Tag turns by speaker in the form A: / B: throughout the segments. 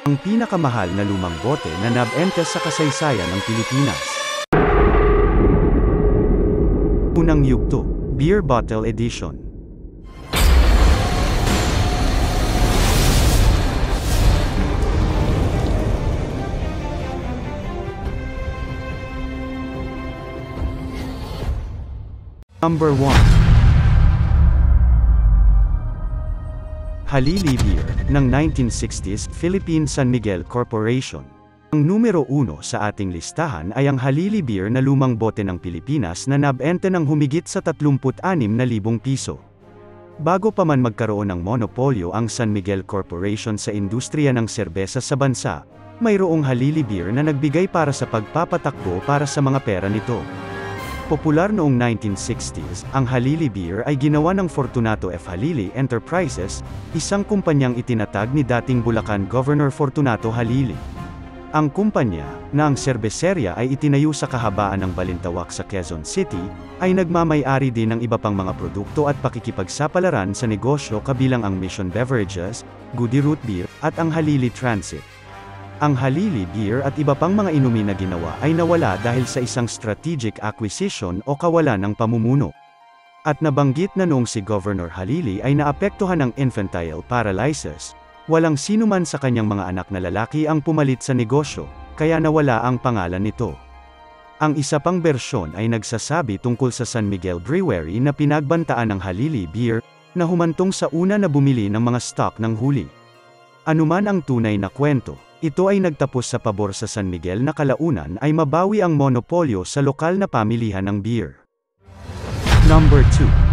A: Ang pinakamahal na lumang bote na nabenta sa kasaysayan ng Pilipinas. Unang yugto, Beer Bottle Edition. Number 1. Halili Beer, ng 1960s, Philippine San Miguel Corporation. Ang numero 1 sa ating listahan ay ang Halili Beer na lumang bote ng Pilipinas na nabenta ng humigit sa 36,000 piso. Bago pa man magkaroon ng monopolyo ang San Miguel Corporation sa industriya ng serbesa sa bansa, mayroong Halili Beer na nagbigay para sa pagpapatakbo para sa mga pera nito. Popular noong 1960s, ang Halili Beer ay ginawa ng Fortunato F. Halili Enterprises, isang kumpanyang itinatag ni dating Bulacan Governor Fortunato Halili. Ang kumpanya, na ang serbeserya ay itinayo sa kahabaan ng Balintawak sa Quezon City, ay nagmamay-ari din ng iba pang mga produkto at pakikipagsapalaran sa negosyo kabilang ang Mission Beverages, Goody Root Beer, at ang Halili Transit. Ang Halili Beer at iba pang mga inumin na ginawa ay nawala dahil sa isang strategic acquisition o kawalan ng pamumuno. At nabanggit na noong si Governor Halili ay naapektuhan ng infantile paralysis, walang sinuman sa kanyang mga anak na lalaki ang pumalit sa negosyo, kaya nawala ang pangalan nito. Ang isa pang bersyon ay nagsasabi tungkol sa San Miguel Brewery na pinagbantaan ng Halili Beer, na humantong sa una na bumili ng mga stock ng huli. Anuman ang tunay na kwento, ito ay nagtapos sa pabor sa San Miguel na kalaunan ay mabawi ang monopolyo sa lokal na pamilihan ng beer. Number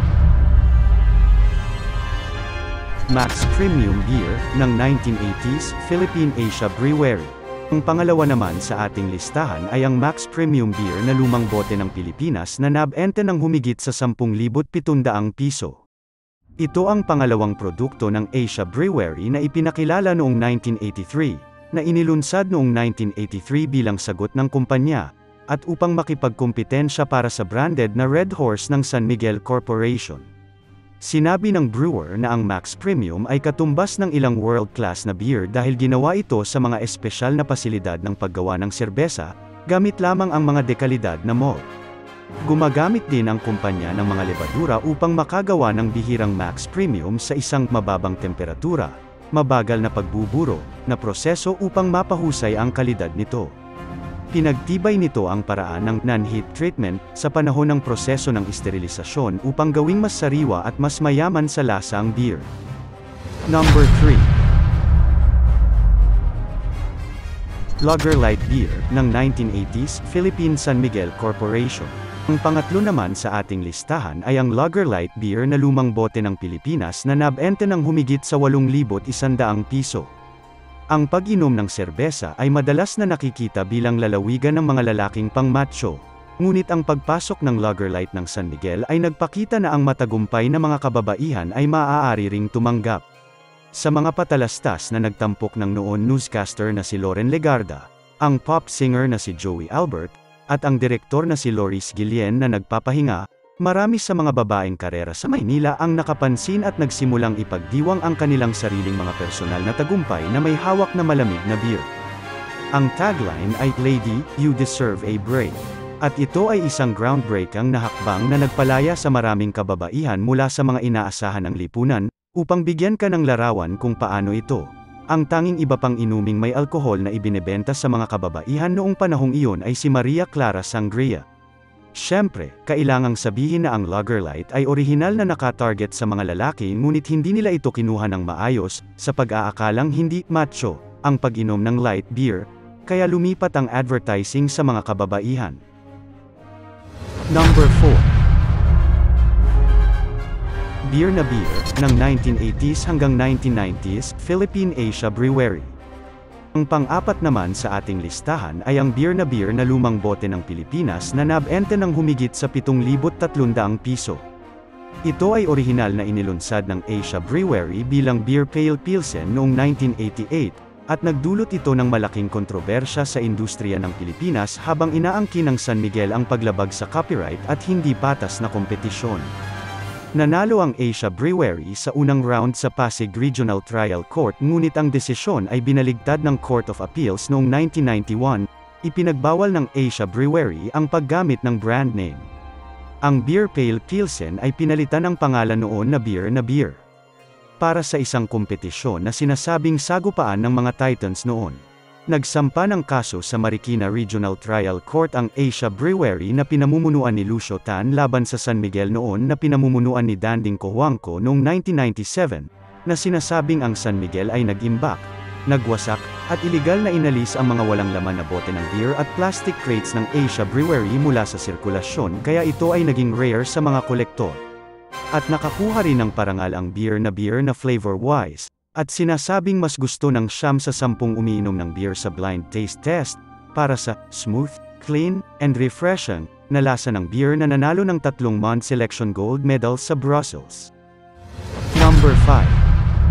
A: 2. Max Premium Beer, ng 1980s, Philippine Asia Brewery. Ang pangalawa naman sa ating listahan ay ang Max Premium Beer na lumang bote ng Pilipinas na nabenta ng humigit sa 10,700 piso. Ito ang pangalawang produkto ng Asia Brewery na ipinakilala noong 1983. Na inilunsad noong 1983 bilang sagot ng kumpanya, at upang makipagkumpetensya para sa branded na Red Horse ng San Miguel Corporation. Sinabi ng brewer na ang Max Premium ay katumbas ng ilang world-class na beer dahil ginawa ito sa mga espesyal na pasilidad ng paggawa ng serbesa, gamit lamang ang mga dekalidad na malt. Gumagamit din ang kumpanya ng mga lebadura upang makagawa ng bihirang Max Premium sa isang mababang temperatura, mabagal na pagbuburo, na proseso upang mapahusay ang kalidad nito. Pinagtibay nito ang paraan ng non-heat treatment sa panahon ng proseso ng esterilisasyon upang gawing mas sariwa at mas mayaman sa lasa ang beer. Number 3. Lager Light Beer, ng 1980s, Philippine San Miguel Corporation. Ang pangatlo naman sa ating listahan ay ang Lager Light Beer na lumang bote ng Pilipinas na nabenta ng humigit sa 8,100 piso. Ang pag-inom ng serbesa ay madalas na nakikita bilang lalawigan ng mga lalaking pang-macho, ngunit ang pagpasok ng Lager Light ng San Miguel ay nagpakita na ang matagumpay na mga kababaihan ay maaari ring tumanggap. Sa mga patalastas na nagtampok ng noon newscaster na si Loren Legarda, ang pop singer na si Joey Albert, at ang direktor na si Loris Guillen na nagpapahinga, marami sa mga babaeng karera sa Maynila ang nakapansin at nagsimulang ipagdiwang ang kanilang sariling mga personal na tagumpay na may hawak na malamig na beer. Ang tagline ay, "Lady, you deserve a break." At ito ay isang groundbreaking na hakbang na nagpalaya sa maraming kababaihan mula sa mga inaasahan ng lipunan, upang bigyan ka ng larawan kung paano ito. Ang tanging iba pang inuming may alkohol na ibinebenta sa mga kababaihan noong panahong iyon ay si Maria Clara Sangria. Siyempre, kailangang sabihin na ang Lager Light ay orihinal na nakatarget sa mga lalaki ngunit hindi nila ito kinuha ng maayos, sa pag-aakalang hindi macho ang pag-inom ng light beer, kaya lumipat ang advertising sa mga kababaihan. Number 4. Beer na Beer, ng 1980s hanggang 1990s, Philippine Asia Brewery. Ang pang-apat naman sa ating listahan ay ang Beer na Beer na lumang bote ng Pilipinas na nabenta ng humigit sa 7,300 piso. Ito ay orihinal na inilunsad ng Asia Brewery bilang Beer Pale Pilsen noong 1988, at nagdulot ito ng malaking kontrobersya sa industriya ng Pilipinas habang inaangkin ng San Miguel ang paglabag sa copyright at hindi patas na kompetisyon. Nanalo ang Asia Brewery sa unang round sa Pasig Regional Trial Court ngunit ang desisyon ay binaligtad ng Court of Appeals noong 1991, ipinagbawal ng Asia Brewery ang paggamit ng brand name. Ang Beer Pale Pilsen ay pinalitan ng pangalan noon na Beer. Para sa isang kompetisyon na sinasabing sagupaan ng mga Titans noon. Nagsampa ng kaso sa Marikina Regional Trial Court ang Asia Brewery na pinamumunuan ni Lucio Tan laban sa San Miguel noon na pinamumunuan ni Danding Cojuangco noong 1997, na sinasabing ang San Miguel ay nag-imbak, nagwasak, at iligal na inalis ang mga walang laman na bote ng beer at plastic crates ng Asia Brewery mula sa sirkulasyon kaya ito ay naging rare sa mga kolektor. At nakakuha rin ng parangal ang beer na flavor-wise, at sinasabing mas gusto ng 9 sa 10 umiinom ng beer sa blind taste test, para sa smooth, clean, and refreshing na lasa ng beer na nanalo ng 3 month selection gold medals sa Brussels. Number 5.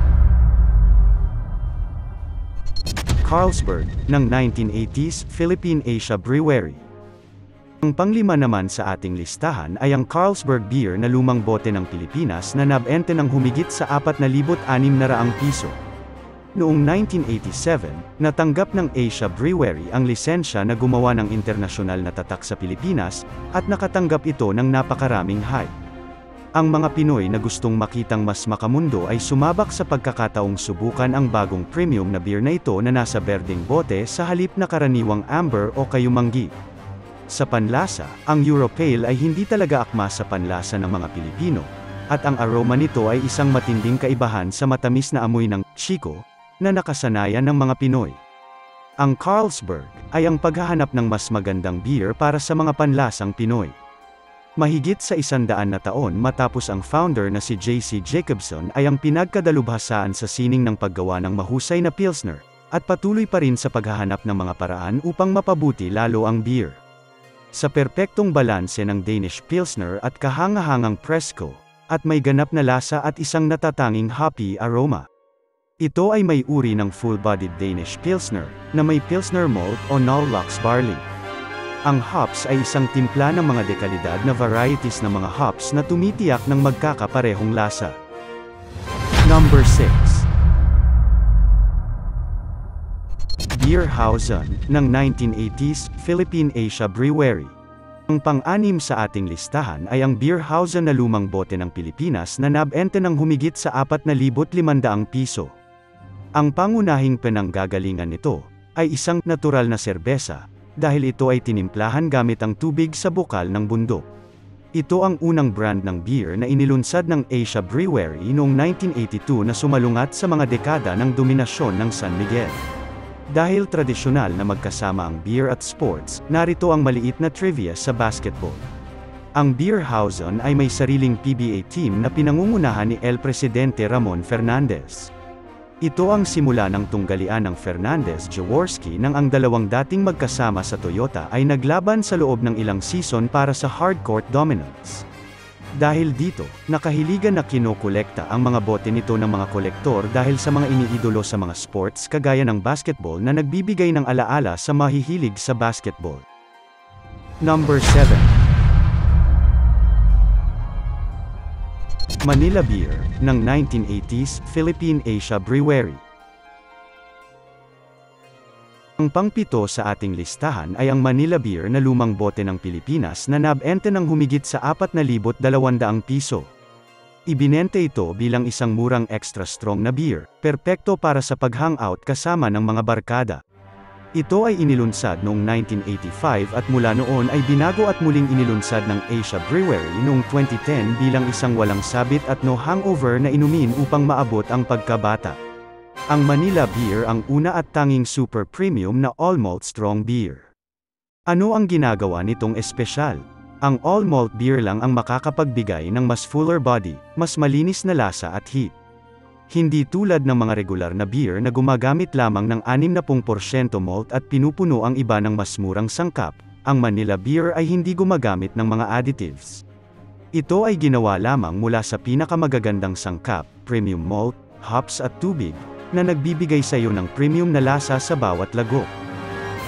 A: Carlsberg, ng 1980s, Philippine Asia Brewery. Ang panglima naman sa ating listahan ay ang Carlsberg Beer na lumang bote ng Pilipinas na nabente ng humigit sa 4,600 piso. Noong 1987, natanggap ng Asia Brewery ang lisensya na gumawa ng internasyonal na tatak sa Pilipinas, at nakatanggap ito ng napakaraming hype. Ang mga Pinoy na gustong makitang mas makamundo ay sumabak sa pagkakataong subukan ang bagong premium na beer na ito na nasa berdeng bote sa halip na karaniwang amber o kayumanggi. Sa panlasa, ang Europale ay hindi talaga akma sa panlasa ng mga Pilipino, at ang aroma nito ay isang matinding kaibahan sa matamis na amoy ng Chico na nakasanayan ng mga Pinoy. Ang Carlsberg ay ang paghahanap ng mas magandang beer para sa mga panlasang Pinoy. Mahigit sa 100 na taon matapos ang founder na si J.C. Jacobson ay ang pinagkadalubhasaan sa sining ng paggawa ng mahusay na Pilsner, at patuloy pa rin sa paghahanap ng mga paraan upang mapabuti lalo ang beer. Sa perpektong balanse ng Danish Pilsner at kahangahangang Presco, at may ganap na lasa at isang natatanging hoppy aroma. Ito ay may uri ng full-bodied Danish Pilsner, na may Pilsner malt o Null-Lux barley. Ang hops ay isang timpla ng mga dekalidad na varieties ng mga hops na tumitiyak ng magkakaparehong lasa. Number 6. Bierhausen, ng 1980s, Philippine Asia Brewery. Ang pang-anim sa ating listahan ay ang Bierhausen na lumang bote ng Pilipinas na nabente ng humigit sa 4,500 piso. Ang pangunahing pinanggagalingan nito ay isang natural na serbesa, dahil ito ay tinimplahan gamit ang tubig sa bukal ng bundok. Ito ang unang brand ng beer na inilunsad ng Asia Brewery noong 1982 na sumalungat sa mga dekada ng dominasyon ng San Miguel. Dahil tradisyonal na magkasama ang beer at sports, narito ang maliit na trivia sa basketball. Ang Bierhausen ay may sariling PBA team na pinangungunahan ni El Presidente Ramon Fernandez. Ito ang simula ng tunggalian ng Fernandez-Jaworski nang ang dalawang dating magkasama sa Toyota ay naglaban sa loob ng ilang season para sa hardcourt dominance. Dahil dito, nakahiligan na kinokolekta ang mga bote nito ng mga kolektor dahil sa mga iniidolo sa mga sports kagaya ng basketball na nagbibigay ng alaala sa mahihilig sa basketball. Number 7. Manila Beer, ng 1980s, Philippine Asia Brewery. Ang pang-7 sa ating listahan ay ang Manila Beer na lumang bote ng Pilipinas na nabente ng humigit sa 4,200 piso. Ibinente ito bilang isang murang extra strong na beer, perpekto para sa pag-hangout kasama ng mga barkada. Ito ay inilunsad noong 1985 at mula noon ay binago at muling inilunsad ng Asia Brewery noong 2010 bilang isang walang sabit at no hangover na inumin upang maabot ang pagkabata. Ang Manila Beer ang una at tanging super premium na all-malt strong beer. Ano ang ginagawa nitong espesyal? Ang all-malt beer lang ang makakapagbigay ng mas fuller body, mas malinis na lasa at heat. Hindi tulad ng mga regular na beer na gumagamit lamang ng 60% malt at pinupuno ang iba ng mas murang sangkap, ang Manila Beer ay hindi gumagamit ng mga additives. Ito ay ginawa lamang mula sa pinakamagagandang sangkap, premium malt, hops at tubig, na nagbibigay sa iyo ng premium na lasa sa bawat lagok.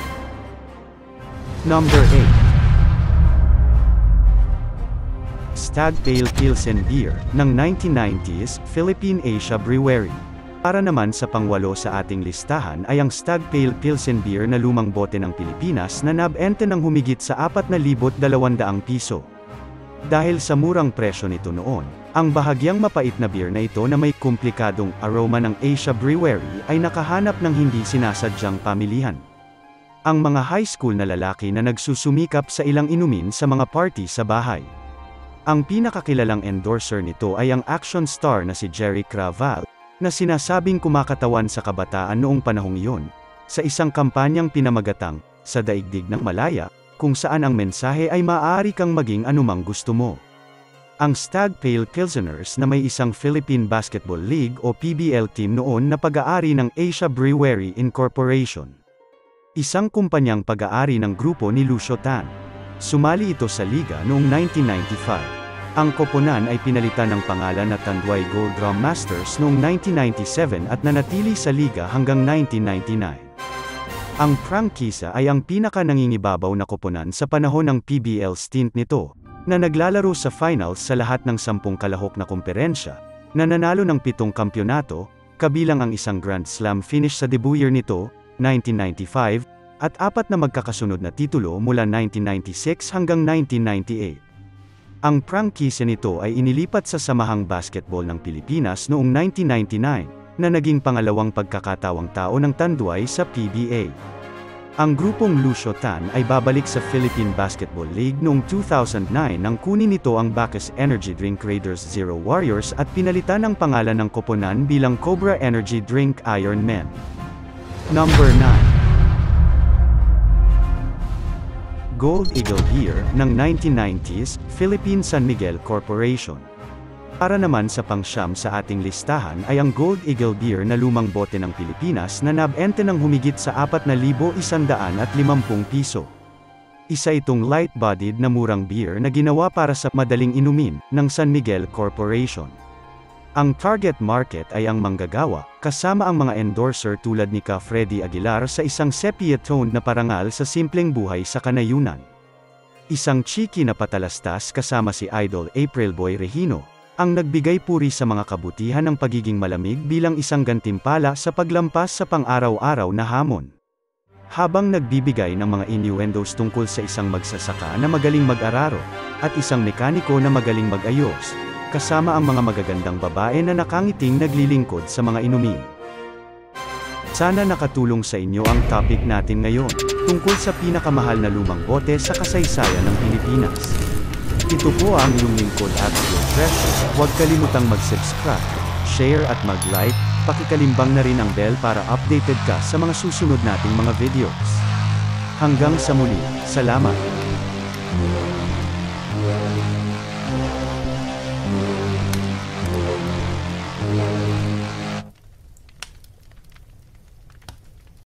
A: Number 8. Stag Pale Pilsen Beer, ng 1990s, Philippine Asia Brewery. Para naman sa pangwalo sa ating listahan ay ang Stag Pale Pilsen Beer na lumang bote ng Pilipinas na nabenta ng humigit sa 4,200 piso. Dahil sa murang presyo nito noon, ang bahagyang mapait na beer na ito na may komplikadong aroma ng Asia Brewery ay nakahanap ng hindi sinasadyang pamilihan. Ang mga high school na lalaki na nagsusumikap sa ilang inumin sa mga party sa bahay. Ang pinakakilalang endorser nito ay ang action star na si Jerry Craval, na sinasabing kumakatawan sa kabataan noong panahong iyon, sa isang kampanyang pinamagatang, Sa Daigdig ng Malaya, kung saan ang mensahe ay maaari kang maging anumang gusto mo. Ang Stag Pale Pilseners na may isang Philippine Basketball League o PBL team noon na pag-aari ng Asia Brewery Incorporation. Isang kumpanyang pag-aari ng grupo ni Lucio Tan. Sumali ito sa liga noong 1995. Ang koponan ay pinalitan ng pangalan na Tanduay Gold Drum Masters noong 1997 at nanatili sa liga hanggang 1999. Ang prangkisa ay ang pinaka-nangingibabaw na koponan sa panahon ng PBL stint nito, na naglalaro sa finals sa lahat ng 10 kalahok na komperensya, na nanalo ng 7 kampyonato, kabilang ang isang Grand Slam finish sa debut year nito, 1995, at 4 na magkakasunod na titulo mula 1996 hanggang 1998. Ang prangkisa nito ay inilipat sa Samahang Basketball ng Pilipinas noong 1999, na naging pangalawang pagkakatawang tao ng Tanduay sa PBA. Ang grupong Lucio Tan ay babalik sa Philippine Basketball League noong 2009 nang kunin nito ang Bacchus Energy Drink Raiders Zero Warriors at pinalitan ang pangalan ng koponan bilang Cobra Energy Drink Iron Men. Number 9. Gold Eagle Beer, ng 1990s, Philippine San Miguel Corporation. Para naman sa pangsyam sa ating listahan ay ang Gold Eagle Beer na lumang bote ng Pilipinas na nabenta ng humigit sa 4,150 piso. Isa itong light-bodied na murang beer na ginawa para sa madaling inumin, ng San Miguel Corporation. Ang target market ay ang manggagawa, kasama ang mga endorser tulad ni Ka Freddy Aguilar sa isang sepia-toned na parangal sa simpleng buhay sa kanayunan. Isang cheeky na patalastas kasama si Idol April Boy Regino, ang nagbigay puri sa mga kabutihan ng pagiging malamig bilang isang gantimpala sa paglampas sa pang-araw-araw na hamon. Habang nagbibigay ng mga innuendos tungkol sa isang magsasaka na magaling mag-araro, at isang mekaniko na magaling mag-ayos, kasama ang mga magagandang babae na nakangiting naglilingkod sa mga inumin. Sana nakatulong sa inyo ang topic natin ngayon, tungkol sa pinakamahal na lumang bote sa kasaysayan ng Pilipinas. Ito po ang inyong lingkod at your treasure. Huwag kalimutang mag-subscribe, share at mag-like, pakikalimbang na rin ang bell para updated ka sa mga susunod nating mga videos. Hanggang sa muli, salamat!